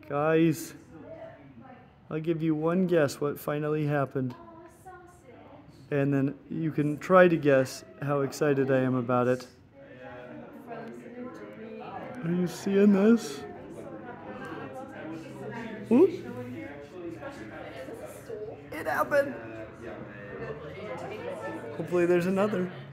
Guys, I'll give you one guess what finally happened. And then you can try to guess how excited I am about it. Are you seeing this? Ooh. It happened! Hopefully there's another.